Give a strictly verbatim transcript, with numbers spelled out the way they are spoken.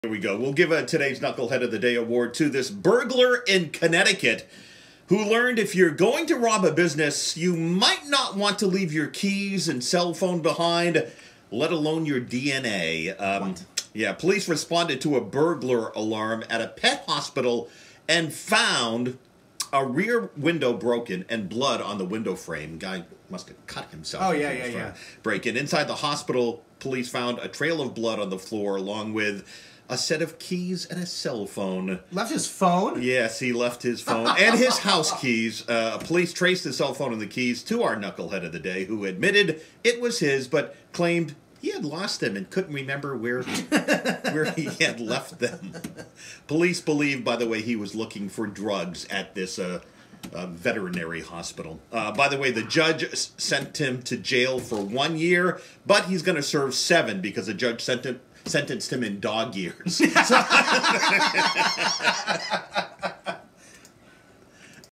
Here we go. We'll give a today's Knucklehead of the Day award to this burglar in Connecticut who learned if you're going to rob a business, you might not want to leave your keys and cell phone behind, let alone your D N A. Um, what? Yeah, police responded to a burglar alarm at a pet hospital and found a rear window broken and blood on the window frame. Guy must have cut himself. Oh, yeah, yeah, yeah. Break it. Inside the hospital, police found a trail of blood on the floor along with a set of keys and a cell phone. Left his phone? Yes, he left his phone and his house keys. Uh, police traced the cell phone and the keys to our Knucklehead of the Day, who admitted it was his, but claimed he had lost them and couldn't remember where where he had left them. Police believe, by the way, he was looking for drugs at this uh, uh, veterinary hospital. Uh, by the way, the judge s sent him to jail for one year, but he's going to serve seven because the judge sent him, sentenced him in dog years. So